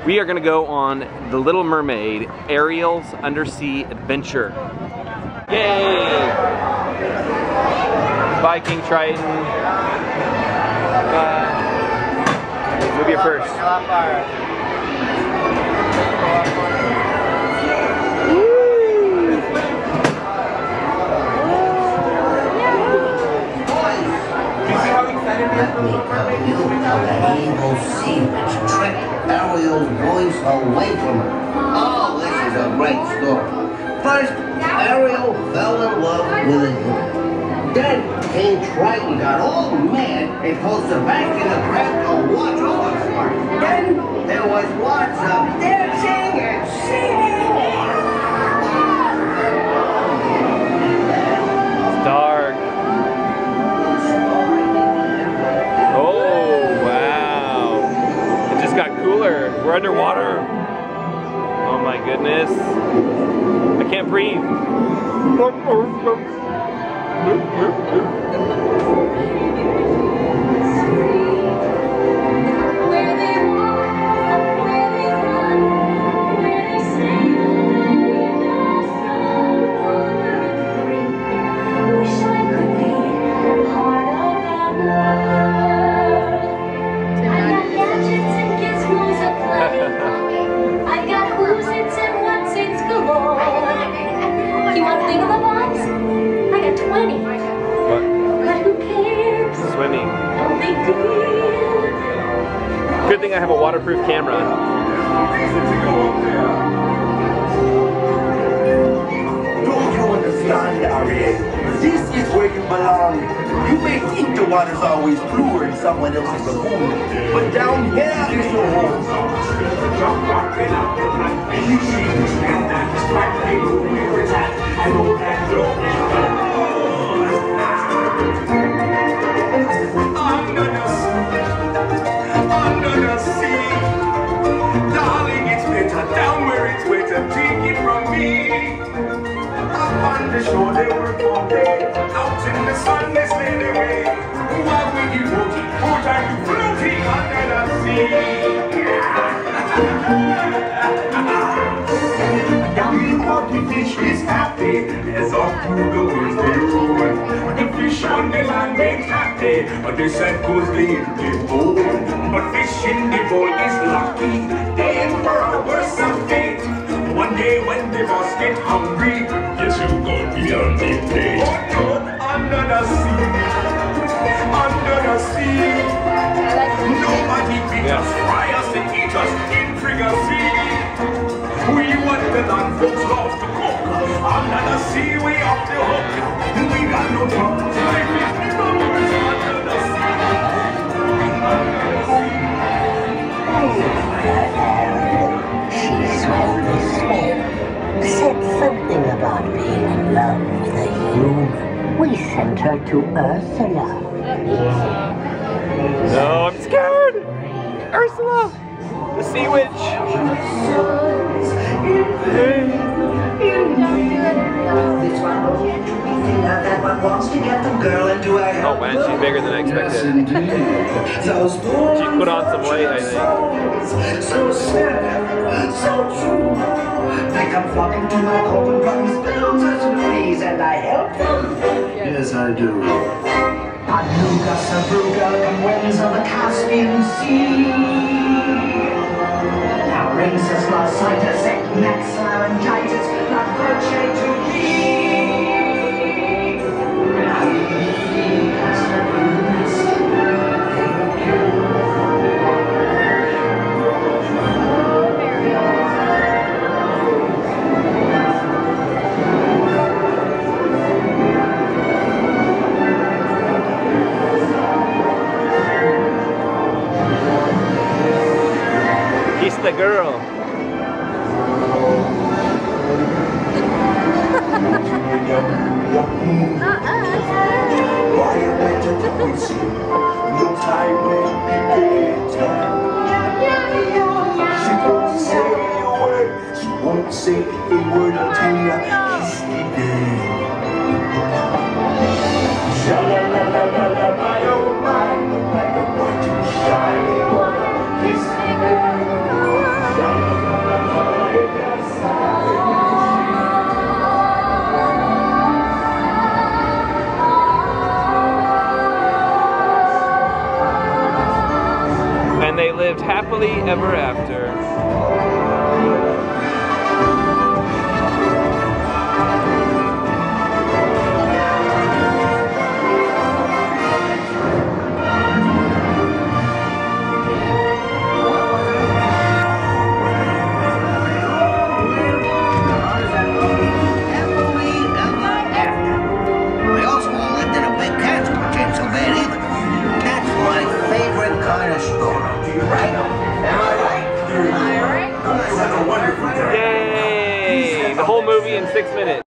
We are gonna go on The Little Mermaid, Ariel's Undersea Adventure. Yay! Viking Triton. Move your first. Let me tell you how the evil sea witch tricked Ariel's voice away from her. Oh, this is a great story. First, Ariel fell in love with a human. Then King Triton got all mad and told Sebastian the Crab to watch over her. Then there was lots of dancing and singing. It's dark. We're underwater. Oh my goodness. I can't breathe. Good thing I have a waterproof camera. Don't you understand, Ariel? This is where you belong. You may think the water's always bluer in someone else's lagoon, but down here is your home. Under the sea, darling, it's better down where it's wetter. Take it from me. Up on the shore they work all day, out in the sun they slay their way. Why would you floating? What are you floating under the sea? Down in the fish is happy, as all through the waves they roll. The fish on the land ain't happy, but the sand goes in the bowl. But fish in the bowl is lucky, they ain't for a worse of fate. One day when the boss get hungry, yes, you go beyond the plate. Oh, under the sea, under the sea. Nobody beat us, fry us and eat us in fricassee. We what the land folks love to cook. Under the sea, we off the hook. We got no troubles, like we under the sea. She saw the smell, said something about being in love with a human. We sent her to Ursula. No, I'm scared! Ursula! The sea witch! Oh man, she's bigger than I expected. She put on some weight, I think. So sad, so true. They come flocking to my cold runs, billows and trees, and I help them. Yes, I do. Anuga, Sabruga, and winds of the Caspian Sea. Now rings us Lysitis, Max laryngitis, not virtue to be. Kiss the girl. No time will be later. She won't say a word. She won't say a word until you kiss me again. Sha-la-la-la-la-la, my oh my, like a bright and shiny one. Kiss me again. And they lived happily ever after. Yay! The whole movie in 6 minutes.